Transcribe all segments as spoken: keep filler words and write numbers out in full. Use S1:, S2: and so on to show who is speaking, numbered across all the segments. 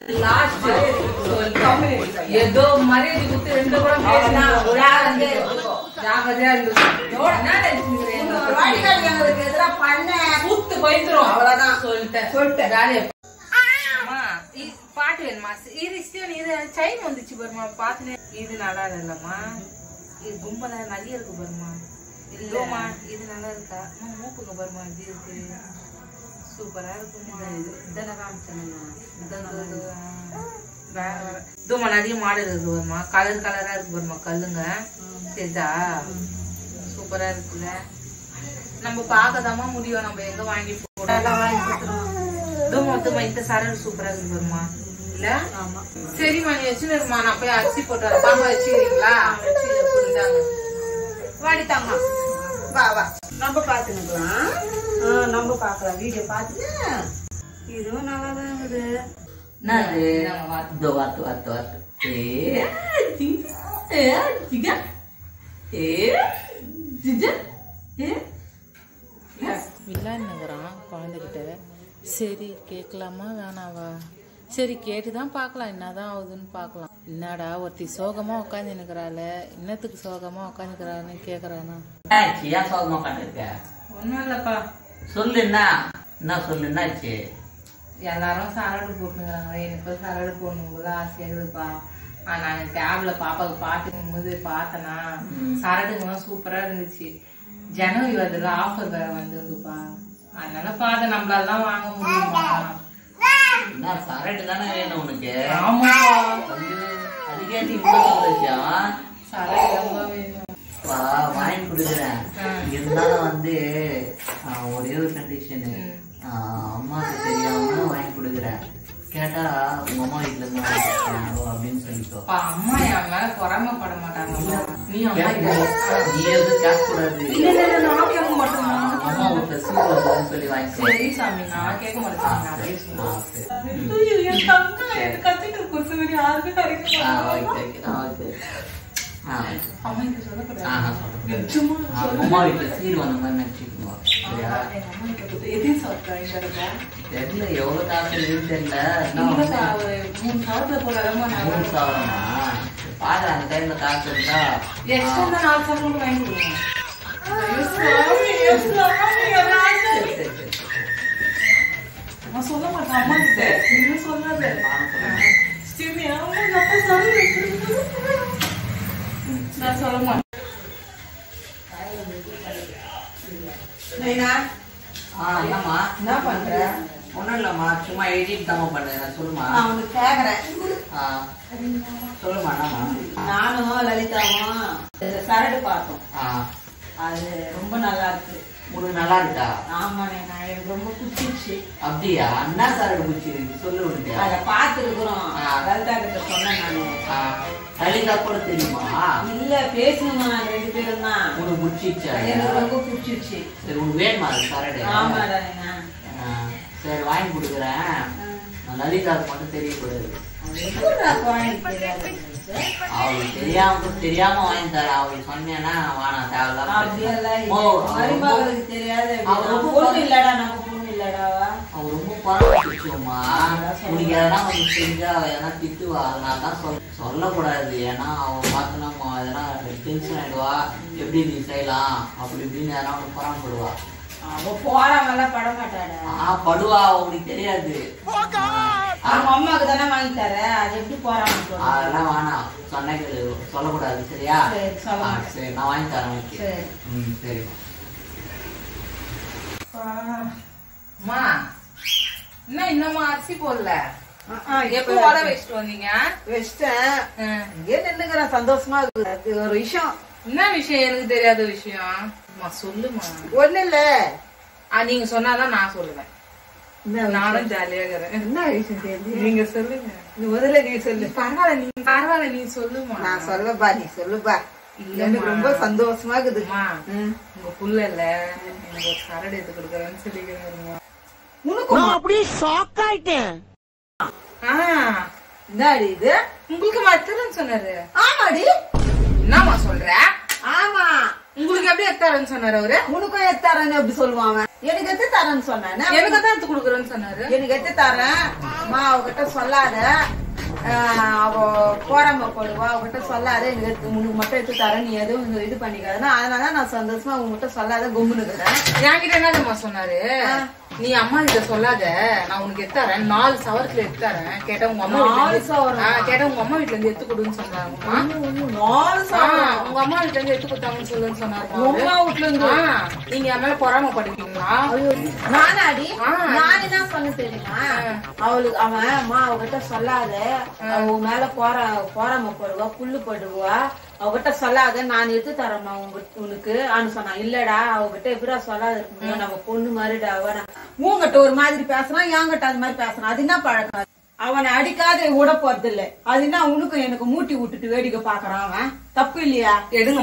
S1: Last ஏதோ மரியாதை கொடுத்து ரெண்டு கூட பேசினா ஜாகிரதையா இருந்துச்சு கூத்து போயிட்டுரும் அவ்வளவுதான் சொல்லிட்டேன் சொல்லிட்டேன் ஜாலியா பாட்டு வேணுமா இது இது செயின் வந்துச்சு பாருமா பாத்துனே இது நல்லா இல்லம்மா இது கும்பல நிறைய இருக்கு பாருமா இல்லம்மா இது நல்லா இருக்கா மூக்குங்க பாருமா இது இருக்கு சூப்பரா இருக்குமா இதெல்லாம் காமிச்சேன்மா இதுமா நிறைய மாடல் இருக்கு பாருமா கலர் கலரா இருக்கு பாருமா கல்லுங்க சரிதா சூப்பரா இருக்குல்ல நம்ம பாக்கதாமா முடியும் நம்ம எங்க வாங்கி போடுறோம் இந்த சரடு சூப்பரா இருக்கு பாருமா இல்ல சரிம்மா நீ வச்சுருமா நான் போய் அரிசி போட்டு வரேன் பாப்பா வச்சுக்கிறீங்களா வாடித்தாங்க வா வா நம்ம பாத்துக்கலாம் நம்ம பாக்கலாம் வீடியோ பாத்துட்டு இதுவும் நல்லாதான் இருக்குது
S2: விளையாடுங்கிறான் குழந்தைகிட்ட சரி கேட்கலாமா வேணாவா சரி கேட்டுதான் பாக்கலாம் என்னதான் ஆகுதுன்னு பாக்கலாம் என்னடா ஒருத்தி சோகமா உட்காந்து நிக்கிறாள் இன்னத்துக்கு சோகமா உட்காந்துக்கிறான்னு கேக்குறானா
S3: சோகமா உட்காந்துருக்க
S1: ஒண்ணும் இல்லப்பா
S3: சொல்லு என்ன என்ன சொல்லு என்னாச்சு
S1: எல்லாரும் சரடு போட்டுங்கிறாங்க எனக்கு சரடு போடணும் ஆசையா இருக்குப்பா நாங்க டேப்ல பாப்பாவுக்கு பாட்டுக்கும் போது பார்த்தனா சரடுங்கெல்லாம் சூப்பரா இருந்துச்சு ஜனவரி வருதுல ஆஃபர் வேற வந்திருக்குப்பா அதனால பார்த்தேன் நம்மளால வாங்க முடியுமா
S3: சரடு தானே வேணும் உனக்கு
S1: ஆமா
S3: அதுக்கே விஷயம்
S1: சரடு ரொம்ப வேணும்
S3: வாங்கி கொடுக்குறேன் இருந்தாலும் வந்து ஒரே ஒரு கண்டிஷனு அம்மாவுக்கு தெரியாம வாங்கி கொடுக்குறேன் கேட்டா உங்க அம்மா வீட்டுல இருந்து அப்படின்னு சொல்லிக்கோ
S1: அம்மா என் மேல பொறாமப்பட மாட்டாங்க நீ
S3: நீ எதுவும் கேட்க கூடாது அம்மா வீட்டுல சூப்பர் சொல்லி வாங்கி
S1: சரி சாமி நான் கேட்க மாட்டேன்
S3: அம்மா வீட்டுல சீர் வந்த மாதிரி நினைச்சுக்கோங்க தெரியல எவ்வளவு காசு இருக்குன்னு தெரியல
S1: மூணு சாவத்துல போறாமா
S3: மூணு சாவரமா பாரு அந்த டைம்ல காசு இருந்தா
S1: எக்ஸ்ட்ரா நாலு சாவரம் வாங்கி கொடுங்க சொல்ல மாட்டேன் அம்மா கிட்ட இன்னும் சொல்லாத நான் சொல்ல மாட்டேன்
S3: என்னம்மா
S1: என்ன பண்ற
S3: ஒண்ணும் இல்லம்மா சும்மா எடிட் தாமா பண்றேன் சொல்லுமா
S1: நான் உனக்கு கேக்குறேன்
S3: சொல்லுமா என்னம்மா
S1: நானும் லலிதாவும் சரடு பார்த்தோம் அது ரொம்ப நல்லா இருக்கு
S3: உனக்கு நல்லா இருக்கா
S1: ஆமாண்ணே நான் எனக்கு ரொம்ப பிடிச்சிருச்சு
S3: அப்படியா அண்ணா சரடு பிடிச்சிருக்கு சொல்லு உனக்கு
S1: அத பாத்துருக்குறோம் லலிதா கிட்ட சொன்னேன் நானு
S3: லலிதா கூட தெரியுமா
S1: இல்ல பேசணுமா நாங்க ரெண்டு பேரும் தான்
S3: உனக்கு பிடிச்சிருச்சா
S1: எனக்கு ரொம்ப பிடிச்சிருச்சு
S3: சரி உனக்கு வேணுமா அது சரடு
S1: ஆமாடா
S3: சரி வாங்கி கொடுக்குறேன் லலிதாவுக்கு மட்டும் தெரியக்கூடாது அவளுக்கு தெரியாம தெரியாம வாங்கி தர அவளுக்கு சொன்னேன்னா வானா தேவையில்லாம
S1: தெரியாது பொண்ணு இல்லடா நம்ம பொண்ணு இல்லடாவா
S3: அவ ரொம்ப பரவாயில்லைமா உனக்கு எதனா வந்து செஞ்சா அவ எதனா திட்டுவா அதனால தான் சொல் சொல்லக்கூடாது ஏன்னா அவ பார்த்தோன்னா எதனா டென்ஷன் ஆயிடுவா எப்படி நீ செய்யலாம் அப்படி இப்படின்னு எதனா அவனுக்கு பராமப்படுவா
S1: அவ போறவங்க பட மாட்டாடா
S3: ஆஹ் படுவா அவனுக்கு தெரியாது
S1: அவங்க அம்மாவுக்கு தானே வாங்கி தர அது எப்படி போறாங்க
S3: அதெல்லாம் வேணாம் சொன்ன சொல்லக்கூடாது சரியா சரி நான் வாங்கி தரேன் ம் சரிம்மா
S1: அம்மா என்ன இன்னுமா அரிசி போடல எப்ப வர வச்சுட்டு வந்தீங்க
S4: வச்சிட்டேன் இங்கே நின்னுக்கிறேன் சந்தோஷமா இருக்கு ஒரு விஷயம்
S1: என்ன விஷயம் எனக்கு தெரியாத விஷயம் சொல்லுமா
S4: ஒண்ணு இல்ல
S1: நீங்க சொன்னாதான் நான் சொல்லுவேன் நானும் ஜாலியா இருக்கிறேன்
S4: என்ன விஷயம் தெரியும்
S1: நீங்க சொல்லுங்க
S4: முதல்ல நீ சொல்லு
S1: பரவாயில்ல நீ பரவாயில்ல நீ சொல்லுமா
S4: நான் சொல்லப்பா நீ சொல்லுப்பா எனக்கு ரொம்ப சந்தோஷமா இருக்குதுமா
S1: உங்க புள்ள இல்ல எனக்கு ஒரு சரடு எடுத்து கொடுக்குறேன்னு சொல்லிக்கிறேன்
S4: உனக்கு அப்படியே ஷாக் ஆயிட்டேன் என்னடி இது
S1: உங்களுக்கு மட்டும் சொன்னாரு
S4: ஆமாடி
S1: என்னமா சொல்ற
S4: ஆமா
S1: உங்களுக்கு எப்படி எடுத்தாருன்னு சொன்னாரு அவரு?
S4: உனக்கும் எடுத்து தரேன்னு எப்படி சொல்லுவான் அவன்? எனக்கு எடுத்து தரேன்னு சொன்னேன்.
S1: எனக்கு தான் எடுத்து கொடுக்குறேன்னு சொன்னாரு.
S4: எனக்கு எடுத்து தரேன் மா, அவகிட்ட சொல்லாத, அவ போறாம போடுவா, அவகிட்ட சொல்லாத, எனக்கு எடுத்து உனக்கு மட்டும் எடுத்து தரேன், நீ எதுவும் இது பண்ணிக்காதுன்னா அதனாலதான் நான் சந்தோஷமா உங்ககிட்ட சொல்லாத கும்புனுக்குறேன்.
S1: என்கிட்ட என்ன சொன்னாரு, நீ அம்மா கிட்ட சொல்லாத, நான் உனக்கு எடுத்தாரேன், நாலு சவரத்துல எடுத்தாரேன். கேட்ட உங்க அம்மா
S4: நாலு சவரம்
S1: கேட்ட உங்க அம்மா வீட்டுல இருந்து எடுத்து கொடுன்னு சொன்னாங்க.
S4: நாலு சவரம்
S1: உங்க அம்மா வீட்டுல இருந்து எடுத்து கொடுத்தாங்கன்னு சொல்லுன்னு சொன்னாரு.
S4: அம்மா வீட்டுல இருந்து
S1: நீங்க என் மேல பொறாமப்படுவீங்களா?
S4: நானாடி நான் என்ன பண்ண தெரியுமா, அவளுக்கு அவன் அம்மா அவகிட்ட சொல்லாத, அவ மேல போற போறாம போடுவா, புல்லு போடுவா, அவகிட்ட சொல்லாத, நான் எடுத்து தரேம்மா உனக்கு ஆன்னு சொன்னான். இல்லடா அவகிட்ட எப்படா சொல்லாத இருக்கு, நம்ம பொண்ணு மாதிரிடா, உங்ககிட்ட ஒரு மாதிரி பேசுறான், என்கிட்ட அது மாதிரி பேசுறான். அது என்ன பழக்கம்? அவனை அடிக்காத விட போறது இல்ல. அது என்ன உனக்கும் எனக்கு மூட்டி விட்டுட்டு வேடிக்கை பாக்குறான் அவன்? தப்பு இல்லையா?
S1: எடுங்க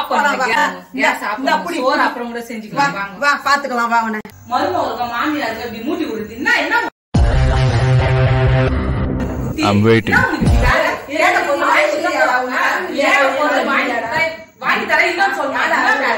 S1: அப்புறம் கூட செஞ்சுக்கலாம்.
S4: வா பாத்துக்கலாம் வா. அவனை
S1: மருமக மாமியாருக்கு அப்படி மூட்டி கொடுத்தீங்கன்னா என்ன?
S5: I'm waiting.
S1: வாங்கி தர இல்லன்னு சொன்னாங்க.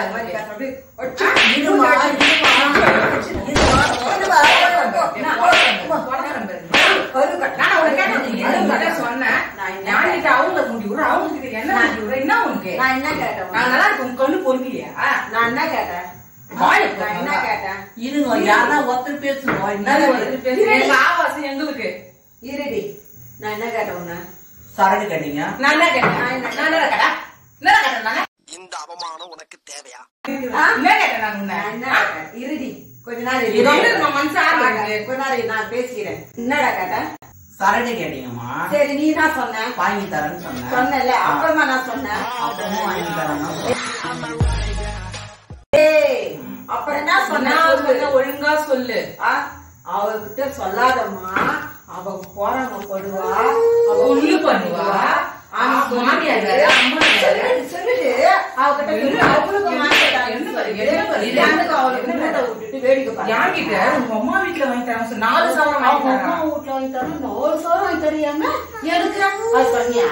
S1: அவங்க முடி விடுற அவங்க என்ன முடி விடுற என்ன உனக்கு?
S4: நான் என்ன கேட்டேன்?
S1: நான் நல்லா இருக்கு. உங்க கண்ணு பொறுக்கலையா?
S4: நான் என்ன கேட்டேன்? நான் என்ன கேட்டேன்?
S3: இருங்க, யாரா ஒருத்தர் பேசுவோம்.
S1: எங்க ஆவாசம் எங்களுக்கு
S4: இருடி. நான் என்ன கேட்டேன் உன்ன?
S3: சரடு கேட்டீங்க.
S1: நான் என்ன கேட்டேன்? நான் என்ன கேட்டேன்? என்ன கேட்டேன் நானே?
S6: இந்த அவமானம் உனக்கு தேவையா?
S1: என்ன கேட்டேன் நான் உன்ன?
S4: என்ன கேட்டேன்? இருடி கொஞ்ச நாள்
S1: இது வந்து நம்ம மனசார
S4: கொஞ்ச நாள் நான் பேசிக்கிறேன். என்னடா கேட்டேன்?
S3: சரடு கேட்டீங்கம்மா.
S4: சரி நீ தான் சொன்ன,
S3: வாங்கி தரேன்னு சொன்னேன்.
S4: சொன்னல, அப்புறமா நான் சொன்னேன்,
S3: அப்புறமும் வாங்கி தரேன்னா
S4: அப்புறம் என்ன சொன்ன?
S1: ஒழுங்கா சொல்லு.
S4: அவகிட்ட சொல்லாதம்மா, அவ போறாம போடுவா, அவ
S1: உள்ளு பண்ணுவா, மாமியார்
S4: சொல்லிட்டு அவகிட்ட அவளுக்கு வேடிக்கை
S1: யார்கிட்ட? உங்க அம்மா வீட்டுல வாங்கி தரேன். நாலு சவரம்
S4: அவங்க அம்மா வீட்டுல வாங்கி தரேன், நாலு சவரம் வாங்கி தரியாம எனக்கு அது சொன்னியா?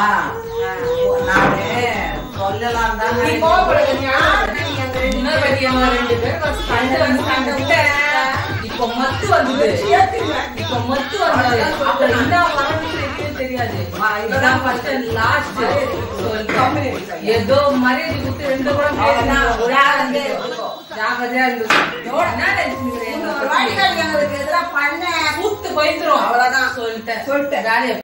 S3: நானு சொல்லலாம் தான்.
S1: நீ கோவப்படுங்க. ரெண்டு பேரும் இப்ப மத்து வந்தது, இப்ப மத்து வந்தது. அப்ப என்ன வரணும்னு தெரியாது. இதுதான் ஃபர்ஸ்ட் அண்ட் லாஸ்ட். ஏதோ மரியாதை கொடுத்து ரெண்டு கூட ஜாகிரதையா இருந்துச்சு.
S4: எங்களுக்கு எதிராக பண்ண
S1: கூத்து போயிட்டுரும்.
S4: அவ்வளவுதான்
S1: சொல்லிட்டேன்
S4: சொல்லிட்டேன்.